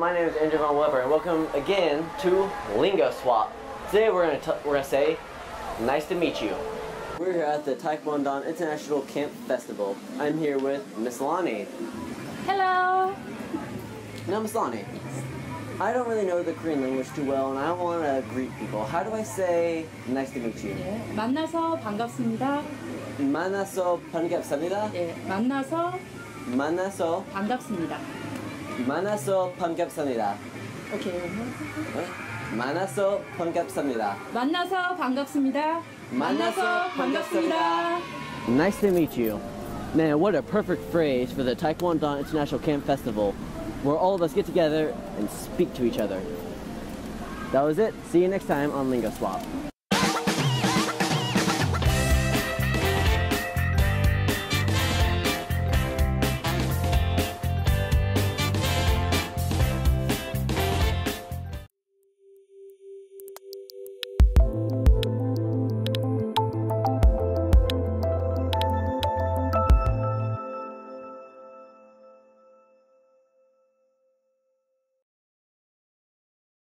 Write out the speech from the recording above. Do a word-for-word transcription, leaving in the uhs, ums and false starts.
my name is Andrew Von Weber, and welcome again to Lingo Swap. Today we're gonna t we're gonna say, nice to meet you. We're here at the Taekwondo International Camp Festival. I'm here with Miss Lonnie. Hello. Now, Miss Lonnie, I don't really know the Korean language too well, and I want to greet people. How do I say nice to meet you? 예, 만나서 반갑습니다. 만나서 반갑습니다. 예, 만나서 만나서 반갑습니다. 만나서 반갑습니다. 오케이. 네? 만나서 반갑습니다. 만나서 반갑습니다. 만나서 반갑습니다. Nice to meet you. Man, what a perfect phrase for the Taekwondo International Camp Festival, where all of us get together and speak to each other. That was it. See you next time on Lingo Swap.